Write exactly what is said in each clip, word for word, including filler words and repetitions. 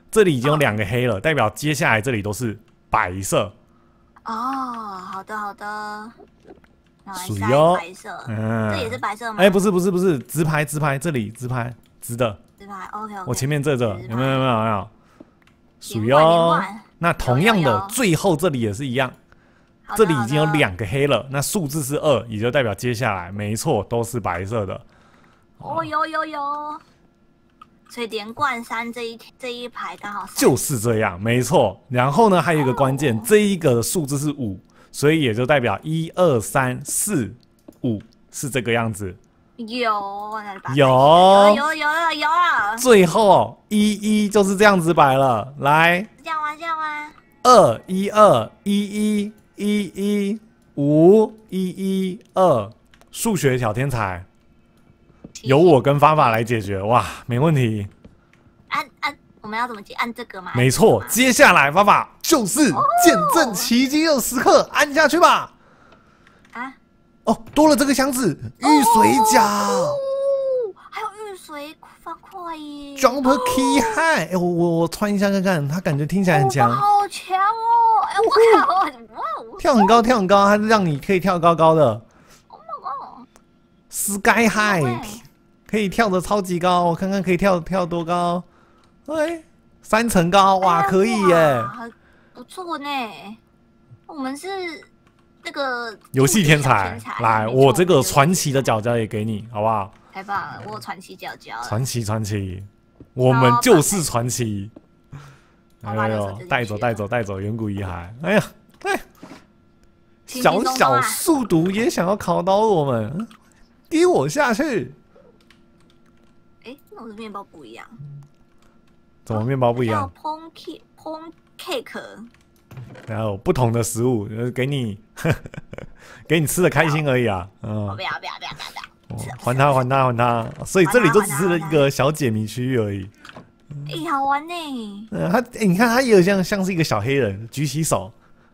这里已经有两个黑了，代表接下来这里都是白色。 哦，好的好的。 属于哦， 白色， 嗯， 这也是白色吗？ 哎，不是不是不是，直排直排，这里直排直的。 直排 ，OK OK。 我前面这这有没有有没有有没有？属于哦。 那同样的，最后这里也是一样，这里已经有两个黑了，那数字是二，也就代表接下来没错都是白色的。 哦，有有有。所以连贯三这一这一排刚好就是这样，没错。然后呢，还有一个关键，哦、这一个数字是五，所以也就代表一二三四五是这个样子。 有有有有有了有了。 最后一一就是这样子摆了，来， 这样玩这样玩。 二一二一一一一五一一二，数学小天才。由我跟发法来解决，哇，没问题。 按按，我们要怎么解？按这个吗？ 没错，接下来发法就是见证奇迹的时刻，按下去吧。 啊？ 哦，多了这个箱子，玉水饺， 哦，还有玉水方块耶。 Jump Key High， 哎，我我我穿一下看看，它感觉听起来很强。 好强哦！哎，我靠，哇！ 跳很高，跳很高，它是让你可以跳高高的。Sky High。可以跳得超级高，我看看可以跳跳多高？哎，三层高，哇，可以耶！ 不错呢。我们是那个游戏天才，来，我这个传奇的角角也给你，好不好？ 太棒了，我有传奇角角。 传奇传奇，我们就是传奇。哎呦，带走带走带走，远古遗骸！哎呀，哎，小小速读也想要考倒我们，滴我下去！ 哎，那我的面包不一样。 怎么面包不一样 ？Pon Pon Cake。 然后不同的食物，给你给你吃的开心而已啊。嗯。 不要不要不要不要不要！ 还他还他还他！所以这里就只是一个小解谜区域而已。 哎，好玩呢。 嗯，他你看他也有像像是一个小黑人举起手。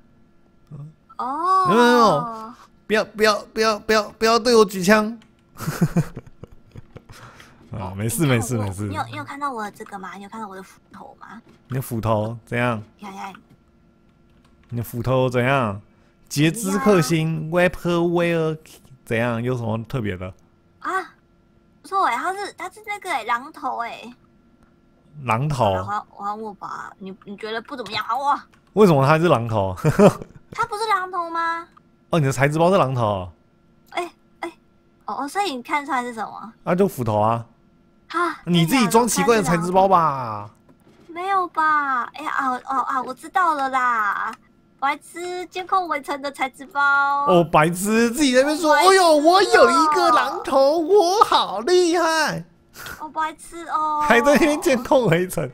哦。 有没有？不要不要不要不要不要对我举枪！啊，没事没事没事。 你有你有看到我的这个吗？你有看到我的斧头吗？ 你的斧头怎样？ 看看。 你的斧头怎样？截肢克星 ，Weapon 怎样？有什么特别的？ 啊，不错哎，它是它是那个哎榔头哎。 榔头。 还还我吧，你你觉得不怎么样？还我。 为什么它是榔头？ 它不是榔头吗？ 哦，你的材质包是榔头。 哎哎，哦，所以你看出来是什么？ 啊，就斧头啊。 啊！ 你自己装奇怪的材质包吧？ 没有吧？哎呀，哦哦啊，我知道了啦！白痴，监控围城的材质包。 哦，白痴，自己在那边说，哎呦，我有一个榔头，我好厉害。 哦，白痴哦！ 还在那边监控围城。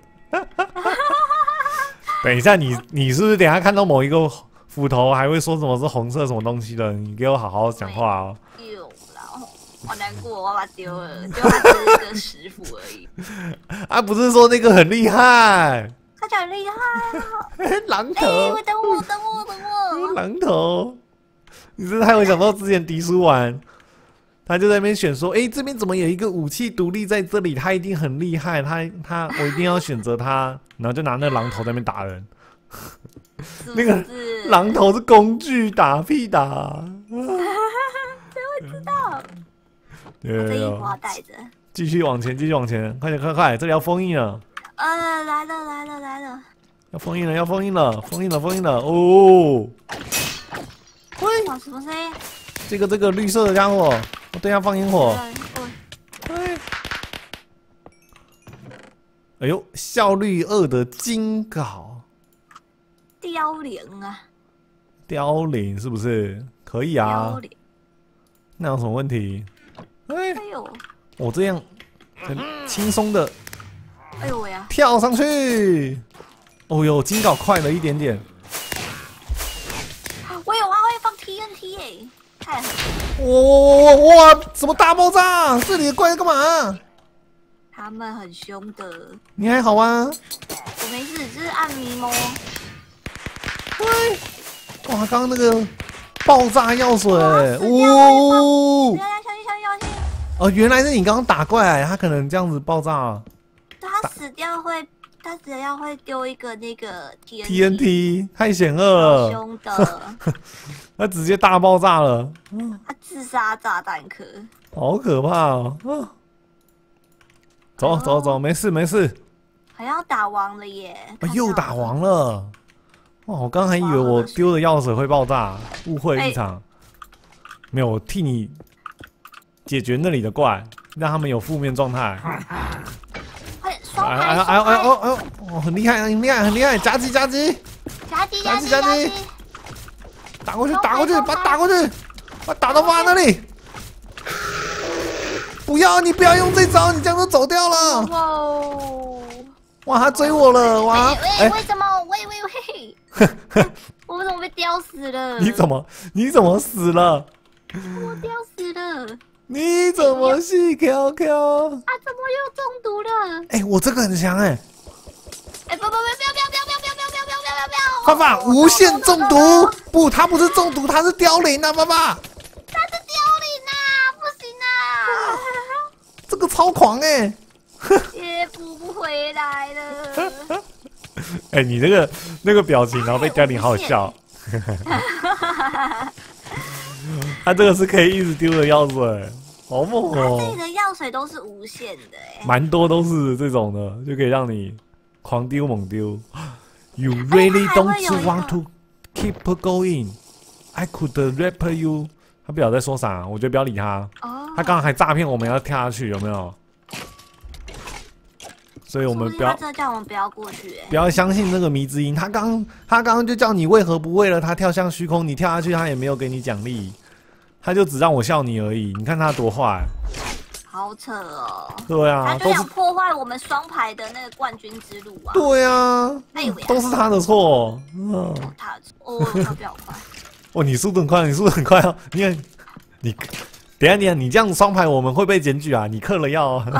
等一下，你你是不是等一下看到某一个斧头，还会说什么是红色什么东西的？你给我好好讲话哦。 丢了，好难过，我把它丢了，就它只是一个石斧而已。 啊，不是说那个很厉害？ 他讲很厉害啊！ 榔头， 哎，等我，等我，等我！ 榔头，你这太会想到之前迪叔玩，他就在那边选说，哎，这边怎么有一个武器独立在这里？他一定很厉害，他他我一定要选择他，然后就拿那榔头在那边打人。那个榔头是工具，打屁打。 谁会知道？这衣服要带着。 继续往前，继续往前，快点，快快，这里要封印了。 呃，来了，来了，来了。 要封印了，要封印了，封印了，封印了！哦， 喂，什么声音？ 这个这个绿色的家伙，我对他放烟火。 哎， 哎呦，效率二的金镐， 凋零啊！ 凋零是不是可以啊？ 凋零， 那有什么问题？哎， 哎呦， 我这样很轻松的。 哎呦喂呀！ 跳上去！哦呦，金镐快了一点点。 我有啊，会放 T N T 耶！太狠！ 哇哇哇哇！什么大爆炸？这里的怪干嘛？ 他们很凶的。 你还好吗？ 我没事，只是按迷蒙。 喂！哇，刚刚那个爆炸药水，哦！ 小心小心小心！ 哦，原来是你刚刚打怪，他可能这样子爆炸。 他死掉会他只要会丢一个那个 T N T N T 太险恶了， 凶的， 它直接大爆炸了， 他自杀炸弹壳， 好可怕哦！啊、走走走，没事没事。 好像打王了耶！ 啊、又打王了！哇，我刚还以为我丢的药水会爆炸，误会一场。欸、没有，我替你解决那里的怪，让他们有负面状态。 哎呦哎呦哎呦哎呦哎呦哎呦！哦，很厉害，很厉害，很厉害！夹击夹击！ 夹击夹击夹击！打过去打过去，把他打过去，把他打到发那里！不要，你不要用这招，你这样就走掉了。 哇！ 哇，他追我了！哇！ 哎，为什么？喂喂喂！我们怎么被叼死了？ 你怎么？你怎么死了？ 我叼死了！ 你怎么是 Q Q？ 啊，怎么又中毒了？ 哎，我这个很强哎！ 哎，不不不，不要不要不要不要不要不要不要不要不要！ 爸爸，无限中毒！不，他不是中毒，他是凋零啊，爸爸！ 他是凋零啊，不行啊！ 这个超狂哎！ 也补不回来了。 哎，你那个那个表情，然后被凋零，好好笑。他这个是可以一直丢的药水，好猛哦！ 他这里的药水都是无限的哎， 蛮多都是这种的，就可以让你狂丢猛丢。You really don't want to keep going? I could rap you。他不晓得在说啥，我觉得不要理他。哦。他刚刚还诈骗我们要跳下去，有没有？所以我们不要， 他真的叫我们不要过去、欸， 不要相信那个迷之音。他刚他刚刚就叫你为何不为了他跳向虚空？你跳下去，他也没有给你奖励，他就只让我笑你而已。你看他多坏， 好扯哦。 对啊， 他就想破坏我们双排的那个冠军之路啊。 对啊，都是他的错。嗯， 他的错，哦，他比较快。 哦，你速度很快，你速度很快哦。你看，你等一下，你你这样双排我们会被检举啊！你嗑了药、哦。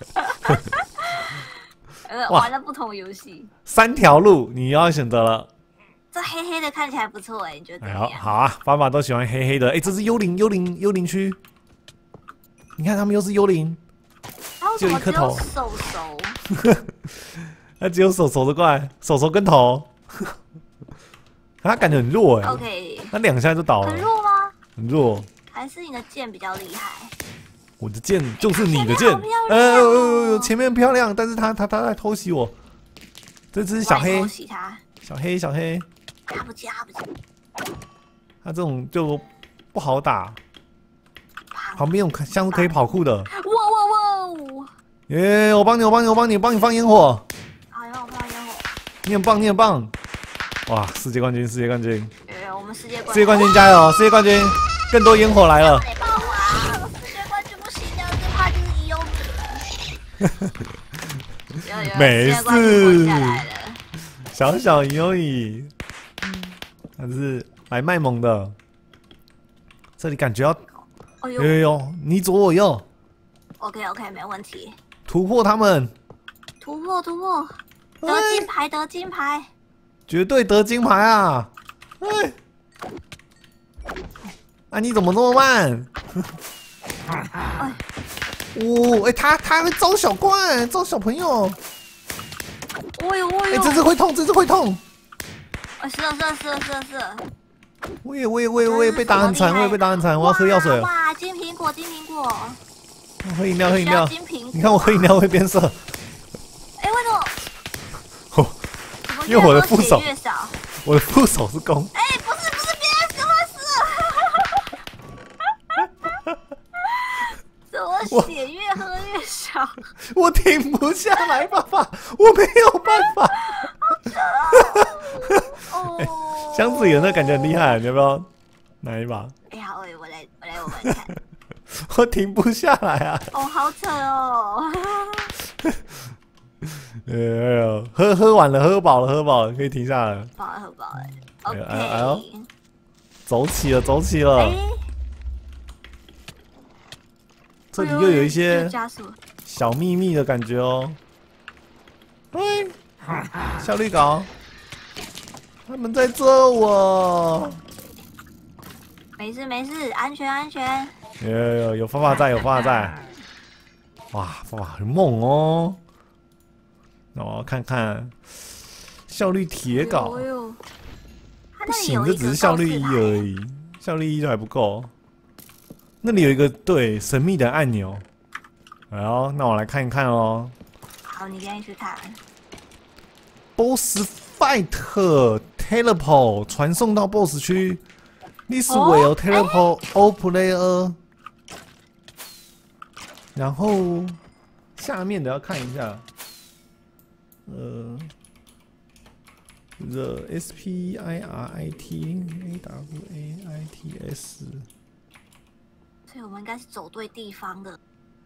呃，玩了不同游戏， 三条路你要选择了。 这黑黑的看起来不错哎、欸，你觉得怎么样？ 好啊，爸爸都喜欢黑黑的。哎、欸，这是幽灵，幽灵，幽灵区。你看他们又是幽灵， 就一颗头。手手， 他只有手手的怪，手手跟头。他感觉很弱哎、欸。 OK。 他两下就倒了。 很弱吗？ 很弱。 还是你的剑比较厉害？ 我的剑就是你的剑，呃、哦，前面漂亮，但是他他他在偷袭我，这只是小黑，小黑小黑， 打不起打不起， 他这种就不好打，旁边有像是可以跑酷的，哇哇哇！ 耶，我帮你我帮你我帮你帮你放烟火， 好，让我放烟火， 你很棒你很棒，哇，世界冠军世界冠军， 我们世界冠军， 世界冠军加油，世界冠军，更多烟火来了。没事，小小赢而已。他是来卖萌的。这里感觉要，哎呦呦，你左我右。 OK OK， 没问题。 突破他们， 突破突破，得金牌得金牌， 绝对得金牌啊！哎，啊你怎么那么慢？哎。哦，哎、欸，他他会招小怪，招小朋友。 哦呦哦呦！ 哎，这只会痛，这只会痛。 啊，是啊是啊是啊是啊是啊。 我也我也我也我也被打很惨，我也被打很惨，我要喝药水了。 哇，金苹果金苹果。 喝饮料喝饮料。 金苹果。 你看我喝饮料会变色。 哎，为什么？ 哦，因为我的副手， 越少我的副手是攻。 哎，不是不是，别什么事？我血越喝越少， 我停不下来，爸爸，我没有办法。 哦， 欸、箱子里的那感觉很厉害，你要不要拿一把？ 哎呀，我我来我来我来看， 我停不下来啊！ 哦，好扯哦。 哎呦，喝喝完了，喝饱了，喝饱了，可以停下来了。 饱了，喝饱了。OK， 哎呦，走起了，走起了。欸这里又有一些小秘密的感觉哦。喂，小绿狗，他们在追我。 没事没事，安全安全。 有有有有爸爸在，有爸爸在。哇，爸爸很猛哦。 哦，看看效率铁镐， 哎呦，它不行， 那里有一这只是效率一而已，效率一就还不够。那里有一个对神秘的按钮，好，那我来看一看哦。 好，你先去看。 Boss Fight Teleport 传送到 Boss 区 ，This will teleport all player。然后下面的要看一下，呃。The S P I R I T A W A I T S， 所以我们应该是走对地方的。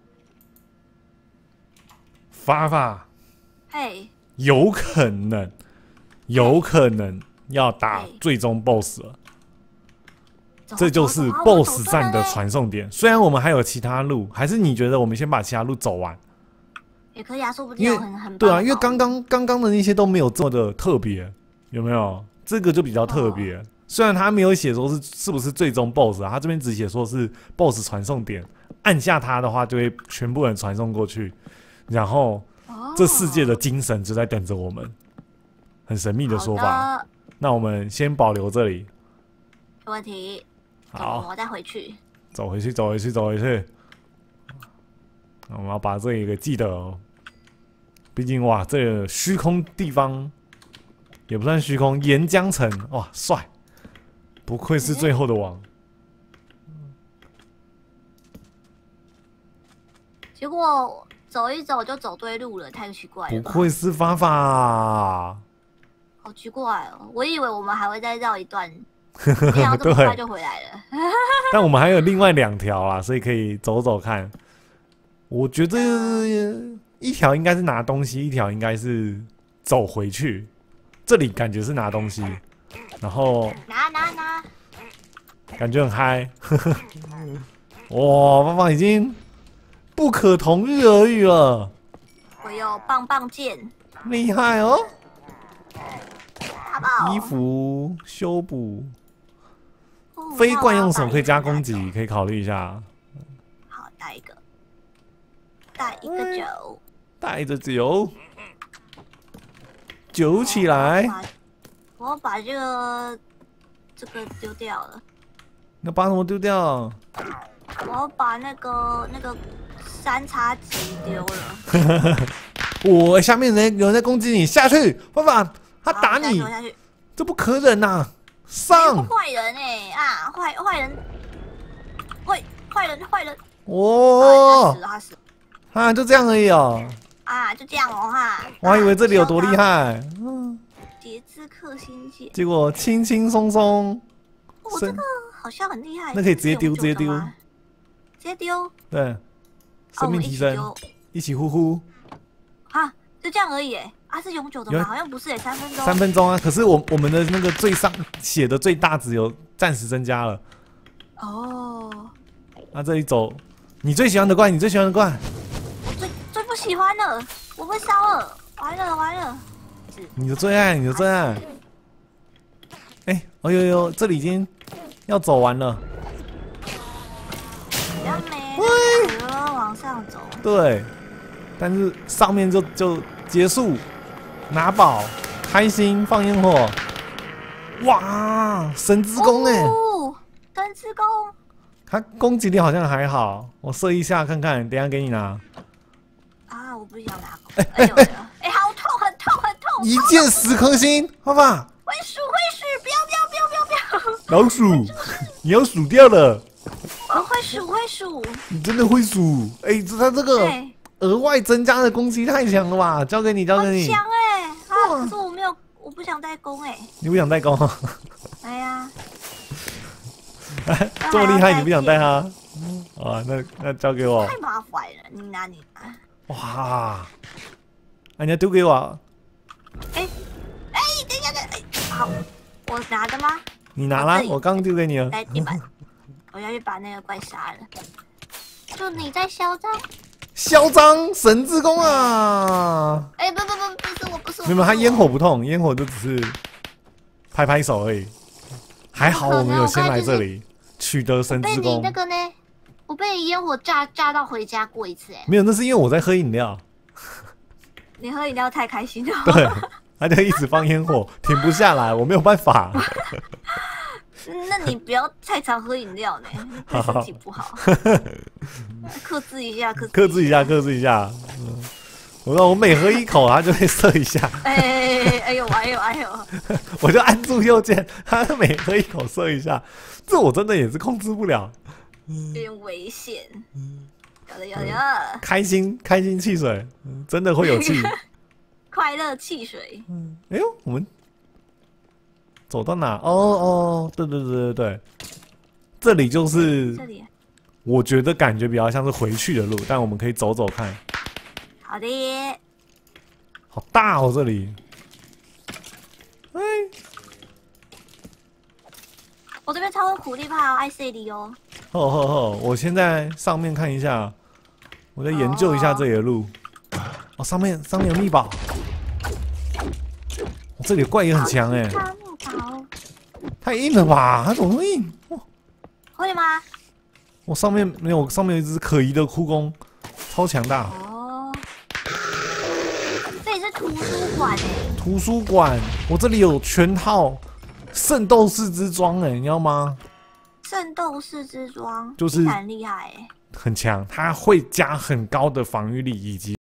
发发， 嘿， 有可能，有可能要打最终 BOSS 了。这就是 BOSS 战的传送点。虽然我们还有其他路，还是你觉得我们先把其他路走完？ 也可以啊，说不定有很很对啊，因为刚刚刚刚的那些都没有这么的特别。有没有？这个就比较特别。哦、虽然他没有写说是是不是最终 BOSS 啊，他这边只写说是 BOSS 传送点，按下它的话就会全部人传送过去，然后、哦、这世界的精神就在等着我们，很神秘的说法。那我们先保留这里， 没问题。 好， 我再回去。 走回去，走回去，走回去。我们要把这里给记得哦，毕竟哇，这个虚空地方。也不算虚空，岩浆城哇，帅！不愧是最后的王。 结果走一走就走对路了，太奇怪了。 不愧是发发， 好奇怪哦！我以为我们还会再绕一段，没想到这么快就回来了。 但我们还有另外两条啊，所以可以走走看。我觉得一条应该是拿东西，一条应该是走回去。这里感觉是拿东西，然后拿拿拿， 感觉很嗨。哇，爸爸已经不可同日而语了。 我有棒棒剑， 厉害哦！ 好不好？ 衣服修补，哦、非惯用手可以加攻击，可以考虑一下。 好，带一个，带一个酒， 带着酒。揪起来！ 我要把这个这个丢掉了。 那把什么丢掉？ 我要把那个那个三叉戟丢了。 我下面人有人在攻击你，下去！爸爸，他打你，这不可忍呐、啊！上！ 坏人哎、欸、啊，坏坏人，坏坏人坏人！ 哦， 他死了，他死了。 啊，就这样而已哦。 啊，就这样哦哈！ 我还以为这里有多厉害。嗯， 叠字克星界， 结果轻轻松松。 我、哦、这个好像很厉害。 那可以直接丢，直接丢。 直接丢。 对，生命提升，哦、一起呼呼。 啊，就这样而已哎。啊，是永久的吗？好像不是哎，三分钟。 三分钟啊！可是我我们的那个最上写的最大值有暂时增加了。 哦。 那这里走，你最喜欢的怪，你最喜欢的怪。 不喜欢了，我会烧了，完了完了！ 你的最爱，你的最爱。哎、欸，哦呦呦，这里已经要走完了。 比较没，往上走。 对，但是上面就就结束，拿宝，开心，放烟火。哇，神之弓哎、欸！ 哦，神之弓。 它攻击力好像还好，我射一下看看，等一下给你拿。 啊！我不想拿。哎哎呦！哎，好痛，很痛，很痛！ 一箭十颗星，爸爸。 会数，会数，不要，不要，不要，不要，不要！老鼠，你要数掉了。 我会数，会数。 你真的会数？哎、欸，这他这个额外增加的攻击太强了吧？交给你，交给你。 强哎！啊，可是我没有，我不想代工哎。 你不想代工？ 哎呀， 这么厉害，你不想带他？啊，那那交给我。 太麻烦了，你拿，你拿。 哇！人家丢给我。 哎哎，等一下，等哎，好，我拿的吗？ 你拿了，我刚丢给你了。 来地板，我要去把那个怪杀了。就你在嚣张？ 嚣张神之弓啊！ 哎，不不不，不是我，不是我。 没有，他烟火不痛，烟火就只是拍拍手而已。还好我们有先来这里取得神之弓。 被你那个呢？我被你烟火炸炸到回家过一次哎。 没有，那是因为我在喝饮料。 你喝饮料太开心了。 对，他就一直放烟火，停不下来，我没有办法。 那你不要太常喝饮料呢，对身体不好。克制一下，克制克制一下，克制一下。嗯、我说我每喝一口，他就会射一下。 哎哎哎哎呦哎呦哎呦！ 我就按住右键，他每喝一口射一下，这我真的也是控制不了。 有点危险。有的有的。 开心开心汽水，嗯、真的会有气。 快乐汽水。 嗯，哎呦，我们走到哪？哦哦，对对对对对，这里就是这里。 我觉得感觉比较像是回去的路，但我们可以走走看。 好的。 好大哦，这里。哎， 我这边超多苦力怕哦，爱这里哦。 吼吼吼！我先在上面看一下，我再研究一下这里的路。哦，上面上面有秘宝。哦、这里怪也很强哎。太硬了吧？它怎么那么硬？哇！ 会吗？ 我上面没有，上面有一只可疑的枯弓，超强大。 哦，这里是图书馆哎。 图书馆，我这里有全套圣斗士之装哎，你要吗？ 圣斗士之装就是很厉害哎， 很强，它会加很高的防御力以及。